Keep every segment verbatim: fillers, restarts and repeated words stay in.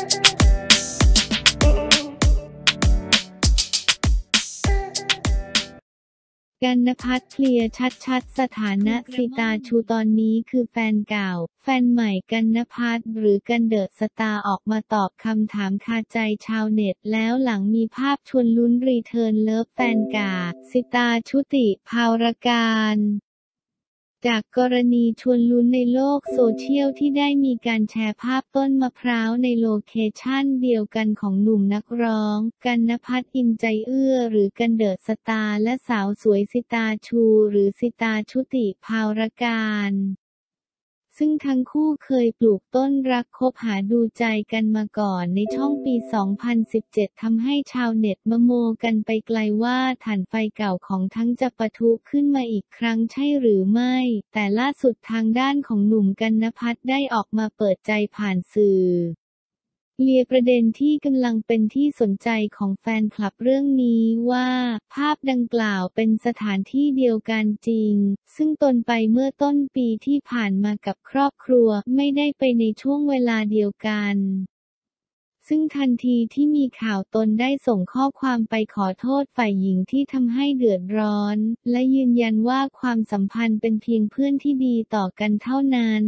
กันณภัทรเคลียร์ชัดๆสถานะสิตาชูตอนนี้คือแฟนเก่าแฟนใหม่กันณภัทรหรือกันเดอะสตาร์ออกมาตอบคำถามคาใจชาวเน็ตแล้วหลังมีภาพชวนลุ้นรีเทิร์นเลิฟแฟนเก่าสิตาชุติภาวการจากกรณีชวนลุ้นในโลกโซเชียลที่ได้มีการแชร์ภาพต้นมะพร้าวในโลเคชั่นเดียวกันของหนุ่มนักร้องกันณภัทร อินใจเอื้อหรือกันเดอะสตาร์และสาวสวยสิตาชูหรือสิตาชุติภาวการซึ่งทั้งคู่เคยปลูกต้นรักคบหาดูใจกันมาก่อนในช่องปี สองพันสิบเจ็ด ทำให้ชาวเน็ตมโมกันไปไกลว่าถ่านไฟเก่าของทั้งจะปะทุขึ้นมาอีกครั้งใช่หรือไม่แต่ล่าสุดทางด้านของหนุ่มกันณภัทรได้ออกมาเปิดใจผ่านสื่อเคลียร์ประเด็นที่กำลังเป็นที่สนใจของแฟนคลับเรื่องนี้ว่าภาพดังกล่าวเป็นสถานที่เดียวกันจริงซึ่งตนไปเมื่อต้นปีที่ผ่านมากับครอบครัวไม่ได้ไปในช่วงเวลาเดียวกันซึ่งทันทีที่มีข่าวตนได้ส่งข้อความไปขอโทษฝ่ายหญิงที่ทำให้เดือดร้อนและยืนยันว่าความสัมพันธ์เป็นเพียงเพื่อนที่ดีต่อกันเท่านั้น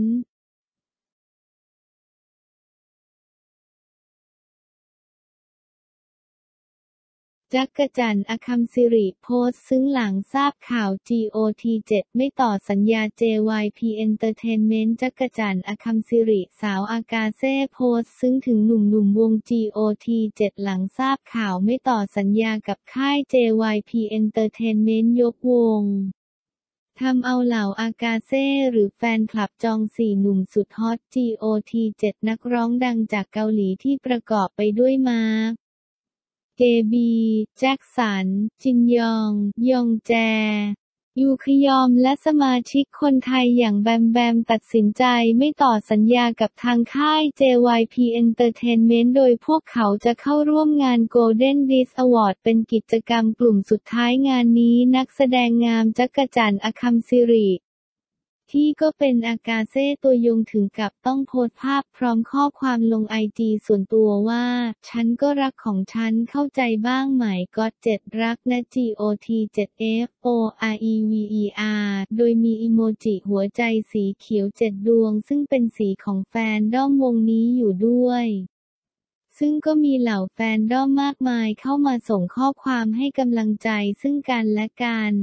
จักจั่น อคัมศิริโพสต์ซึ้งหลังทราบข่าว จี โอ ที เจ็ด ไม่ต่อสัญญา เจ วาย พี Entertainment จักจั่น อคัมศิริสาวอากาเซ่โพสต์ซึ้งถึงหนุ่มๆวง จี โอ ที เจ็ด หลังทราบข่าวไม่ต่อสัญญากับค่าย เจ วาย พี Entertainment ยกวงทำเอาเหล่าอากาเซ่หรือแฟนคลับจองสี่หนุ่มสุดฮอต จี โอ ที เจ็ด นักร้องดังจากเกาหลีที่ประกอบไปด้วยมาร์คเกบี แจ็คสัน จินยอง ยองแจ ยูคยอมและสมาชิกคนไทยอย่างแบมแบมตัดสินใจไม่ต่อสัญญากับทางค่าย เจ วาย พี Entertainment โดยพวกเขาจะเข้าร่วมงาน Golden Disc Award เป็นกิจกรรมกลุ่มสุดท้ายงานนี้นักแสดงงามจักจั่น อคัมศิริที่ก็เป็นอากาเซ่ตัวยงถึงกับต้องโพสต์ภาพพร้อมข้อความลงไอจีส่วนตัวว่าฉันก็รักของฉันเข้าใจบ้างไหมก็อตเจ็ดรักนะ จี โอ ที เจ็ด เอฟ โอ อาร์ อี วี อี อาร์ โดยมีอิโมจิหัวใจสีเขียวเจ็ดดวงซึ่งเป็นสีของแฟนด้อมวงนี้อยู่ด้วยซึ่งก็มีเหล่าแฟนด้อมมากมายเข้ามาส่งข้อความให้กำลังใจซึ่งกันและกัน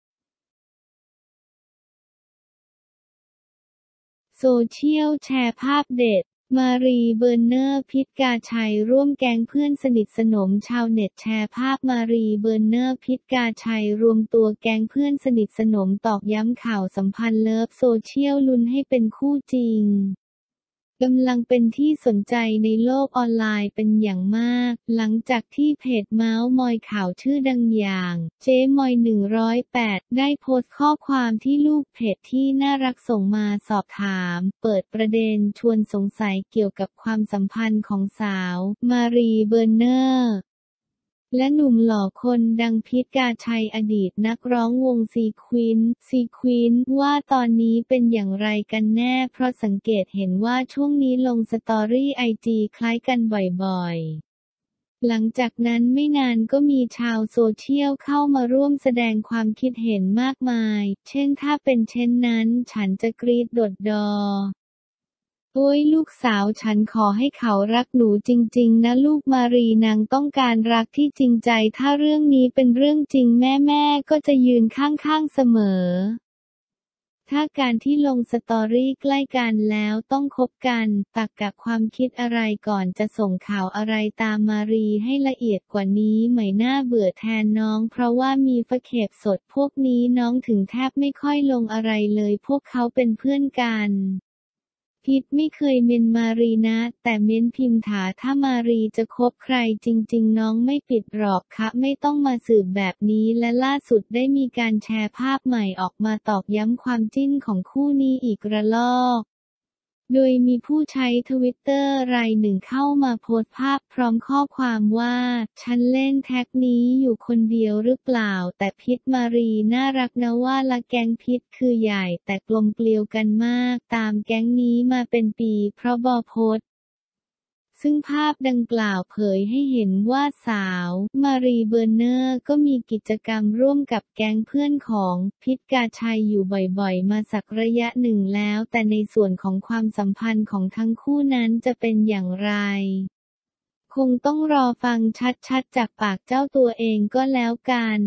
โซเชียลแชร์ภาพเด็ดมารีเบอร์เนอร์พิตกาชัยร่วมแก๊งเพื่อนสนิทสนมชาวเน็ตแชร์ภาพมารีเบอร์เนอร์พิตกาชัยรวมตัวแก๊งเพื่อนสนิทสนมตอกย้ำข่าวสัมพันธ์เลิฟโซเชียลลุ้นให้เป็นคู่จริงกำลังเป็นที่สนใจในโลกออนไลน์เป็นอย่างมากหลังจากที่เพจเมาส์มอยข่าวชื่อดังอย่างเจ๊มอยหนึ่งร้อยแปดได้โพสต์ข้อความที่ลูกเพจที่น่ารักส่งมาสอบถามเปิดประเด็นชวนสงสัยเกี่ยวกับความสัมพันธ์ของสาวมารีเบอร์เนอร์และหนุ่มหล่อคนดังพิตกาชัยอดีตนักร้องวงซีควินซีควินว่าตอนนี้เป็นอย่างไรกันแน่เพราะสังเกตเห็นว่าช่วงนี้ลงสตอรี่ไอจีคล้ายกันบ่อยๆหลังจากนั้นไม่นานก็มีชาวโซเชียลเข้ามาร่วมแสดงความคิดเห็นมากมายเช่นถ้าเป็นเช่นนั้นฉันจะกรี๊ดโดดดอโอ้ยลูกสาวฉันขอให้เขารักหนูจริงๆนะลูกมารีนางต้องการรักที่จริงใจถ้าเรื่องนี้เป็นเรื่องจริงแม่ๆก็จะยืนข้างๆเสมอถ้าการที่ลงสตอรี่ใกล้กันแล้วต้องคบกันตักกะความคิดอะไรก่อนจะส่งข่าวอะไรตามมารีให้ละเอียดกว่านี้ไหมน่าเบื่อแทนน้องเพราะว่ามีฟะเข็บสดพวกนี้น้องถึงแทบไม่ค่อยลงอะไรเลยพวกเขาเป็นเพื่อนกันพิตไม่เคยเมนมารีนะแต่เม้นพิมถาถ้ามารีจะคบใครจริงๆน้องไม่ปิดหรอกคะไม่ต้องมาสืบแบบนี้และล่าสุดได้มีการแชร์ภาพใหม่ออกมาตอกย้ำความจิ้นของคู่นี้อีกระลอกโดยมีผู้ใช้ทวิตเตอร์รายหนึ่งเข้ามาโพสต์ภาพพร้อมข้อความว่าฉันเล่นแท็กนี้อยู่คนเดียวหรือเปล่าแต่พิตมารีน่ารักนะว่าละแก๊งพิตคือใหญ่แต่กลมเกลียวกันมากตามแก๊งนี้มาเป็นปีเพราะบอโพสต์ซึ่งภาพดังกล่าวเผยให้เห็นว่าสาวมารีเบอร์เนอร์ก็มีกิจกรรมร่วมกับแก๊งเพื่อนของพิตกาชัยอยู่บ่อยๆมาสักระยะหนึ่งแล้วแต่ในส่วนของความสัมพันธ์ของทั้งคู่นั้นจะเป็นอย่างไรคงต้องรอฟังชัดๆจากปากเจ้าตัวเองก็แล้วกัน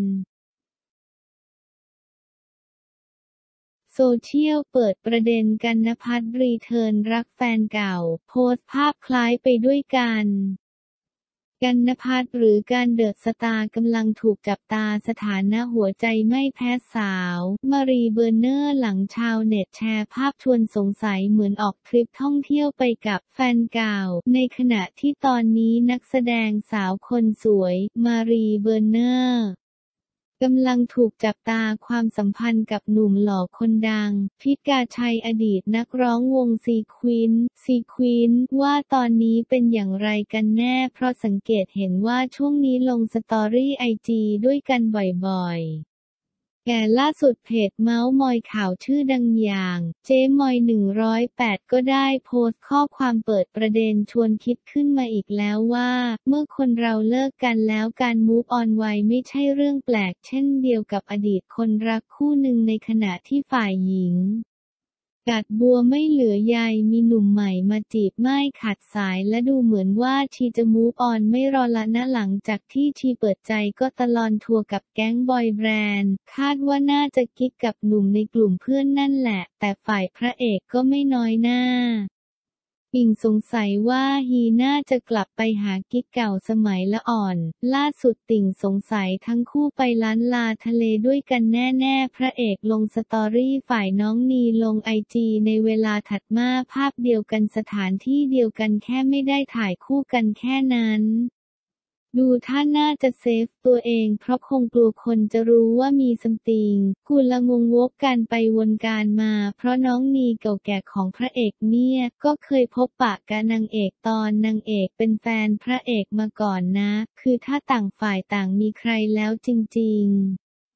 โซเชียลเปิดประเด็นกันณภัทรรีเทิร์นรักแฟนเก่าโพสต์ภาพคล้ายไปด้วยกันกันณภัทรหรือการเดอะสตาร์กำลังถูกจับตาสถานะหัวใจไม่แพ้สาวมารีเบอร์เนอร์หลังชาวเน็ตแชร์ภาพชวนสงสัยเหมือนออกทริปท่องเที่ยวไปกับแฟนเก่าในขณะที่ตอนนี้นักแสดงสาวคนสวยมารีเบอร์เนอร์กำลังถูกจับตาความสัมพันธ์กับหนุ่มหล่อคนดังพิตกาชัยอดีตนักร้องวงซีควินซีควินว่าตอนนี้เป็นอย่างไรกันแน่เพราะสังเกตเห็นว่าช่วงนี้ลงสตอรี่ไอจีด้วยกันบ่อยๆแก่ล่าสุดเพจเมาส์มอยข่าวชื่อดังอย่างเจ๊มอยหนึ่งร้อยแปดก็ได้โพสต์ข้อความเปิดประเด็นชวนคิดขึ้นมาอีกแล้วว่าเมื่อคนเราเลิกกันแล้วการมูฟออนไวไม่ใช่เรื่องแปลกเช่นเดียวกับอดีตคนรักคู่หนึ่งในขณะที่ฝ่ายหญิงกัดบัวไม่เหลือใยมีหนุ่มใหม่มาจีบไม่ขาดสายและดูเหมือนว่าชีจะมูฟออนไม่รอละนะหลังจากที่ชีเปิดใจก็ตะลอนทัวร์กับแก๊งบอยแบนด์คาดว่าน่าจะกิ๊กกับหนุ่มในกลุ่มเพื่อนนั่นแหละแต่ฝ่ายพระเอกก็ไม่น้อยหน้าปิ่งสงสัยว่าฮีน่าจะกลับไปหากิ๊กเก่าสมัยละอ่อนล่าสุดติ่งสงสัยทั้งคู่ไปล้านลาทะเลด้วยกันแน่ๆพระเอกลงสตอรี่ฝ่ายน้องนีลงไอจีในเวลาถัดมาภาพเดียวกันสถานที่เดียวกันแค่ไม่ได้ถ่ายคู่กันแค่นั้นดูท่าน่าจะเซฟตัวเองเพราะคงกลัวคนจะรู้ว่ามีซัมติงกูละงงวกกันไปวนการมาเพราะน้องนีเก่าแก่ของพระเอกเนี่ยก็เคยพบปะกับนางเอกตอนนางเอกเป็นแฟนพระเอกมาก่อนนะคือถ้าต่างฝ่ายต่างมีใครแล้วจริงๆ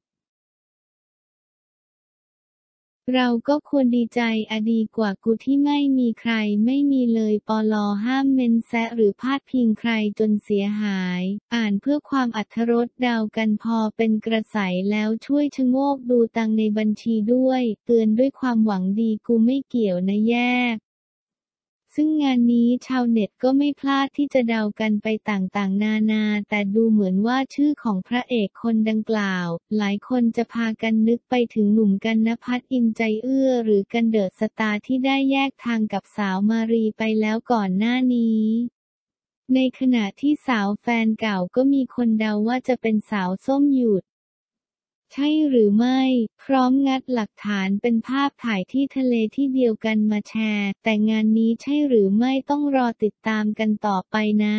เราก็ควรดีใจอะดีกว่ากูที่ไม่มีใครไม่มีเลยปลห้ามเม้นแซะหรือพาดพิงใครจนเสียหายอ่านเพื่อความอรรถรสเดากันพอเป็นกระแสแล้วช่วยชะโงกดูตังในบัญชีด้วยเตือนด้วยความหวังดีกูไม่เกี่ยวนะแยกซึ่งงานนี้ชาวเน็ตก็ไม่พลาดที่จะเดากันไปต่างๆนานาแต่ดูเหมือนว่าชื่อของพระเอกคนดังกล่าวหลายคนจะพากันนึกไปถึงหนุ่มกันณภัทรอินใจเอื้อหรือกันเดอะสตาร์ที่ได้แยกทางกับสาวมารีไปแล้วก่อนหน้านี้ในขณะที่สาวแฟนเก่าก็มีคนเดาว่าจะเป็นสาวส้มหยุดใช่หรือไม่พร้อมงัดหลักฐานเป็นภาพถ่ายที่ทะเลที่เดียวกันมาแชร์แต่งานนี้ใช่หรือไม่ต้องรอติดตามกันต่อไปนะ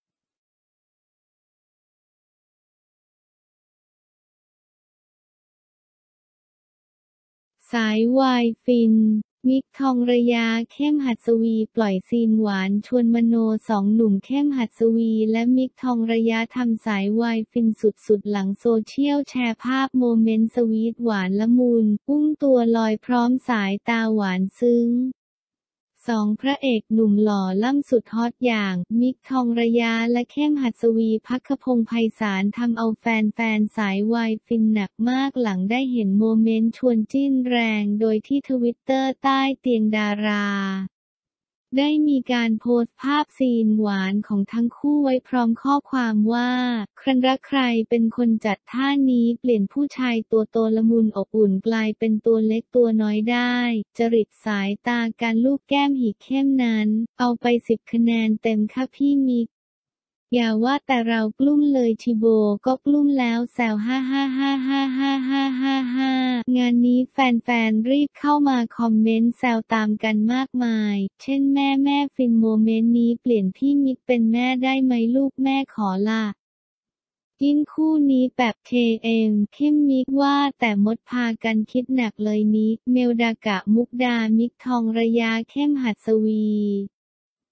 สายวายฟินมิกทองระยาเข้มหัสวีปล่อยซีนหวานชวนมโนสองหนุ่มเข้มหัสวีและมิกทองระยาทำสายวายฟินสุดๆหลังโซเชียลแชร์ภาพโมเมนต์สวีทหวานละมุนอุ้มตัวลอยพร้อมสายตาหวานซึ้งสองพระเอกหนุ่มหล่อล่ำสุดฮอตอย่างมิกทองระยะและเข้มหัสวีภัคพงษ์ไพศาลทำเอาแฟนๆสายวายฟินหนักมากหลังได้เห็นโมเมนต์ชวนจิ้นแรงโดยที่ทวิตเตอร์ใต้เตียงดาราได้มีการโพสต์ภาพซีนหวานของทั้งคู่ไว้พร้อมข้อความว่าใครรักใครเป็นคนจัดท่านี้เปลี่ยนผู้ชายตัวโตละมุนอบอุ่นกลายเป็นตัวเล็กตัวน้อยได้จริตสายตาการลูบแก้มหีเข้มนั้นเอาไปสิบคะแนนเต็มค่ะพี่มิกอย่าว่าแต่เรากลุ้มเลยชิโบก็กลุ้มแล้วแซวฮ่าฮ่าฮ่าฮ่าฮ่าฮ่าฮ่าฮ่างานนี้แฟนๆรีบเข้ามาคอมเมนต์แซวตามกันมากมายเช่นแม่แม่ฟินโมเมนต์นี้เปลี่ยนพี่มิกเป็นแม่ได้ไหมลูกแม่ขอล่ะยิ่งคู่นี้แบบเคเอ็มเข้มมิกว่าแต่มดพากันคิดหนักเลยนี้เมลดากะมุกดามิกทองระยาเข้มหัสวี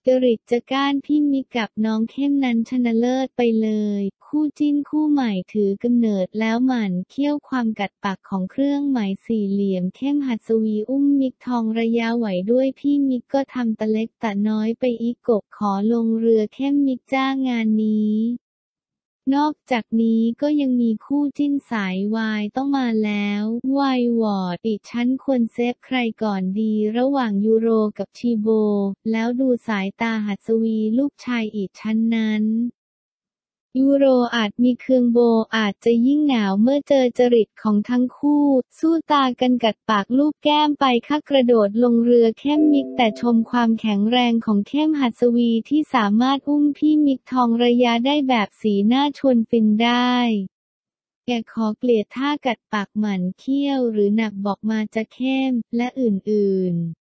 จริตจะก้านพี่มิกกับน้องเข้มนั้นชนะเลิศไปเลย คู่จิ้นคู่ใหม่ถือกำเนิดแล้วหมั่นเคี่ยวความกัดปากของเครื่องหมายสี่เหลี่ยมเข้มหัสวีอุ้มมิกทองระยะไหวด้วยพี่มิกก็ทำตะเล็กตะน้อยไปอีกกบขอลงเรือเข้มมิกจ้างงานนี้นอกจากนี้ก็ยังมีคู่จิ้นสายวายต้องมาแล้ววายวอร์ดอีกฉันควรเซฟใครก่อนดีระหว่างยูโรกับชีโบแล้วดูสายตาหัสวีลูกชายอีกชั้นนั้นยูโรอาจมีเคืองโบอาจจะยิ่งหนาวเมื่อเจอจริตของทั้งคู่สู้ตากันกัดปากลูกแก้มไปค่ากระโดดลงเรือเข้มมิกแต่ชมความแข็งแรงของเข้มหัสวีที่สามารถอุ้มพี่มิกทองระยะได้แบบสีหน้าชวนฟินได้แกขอเกลียดท่ากัดปากหมั่นเคี้ยวหรือหนักบอกมาจะเข้มและอื่นๆ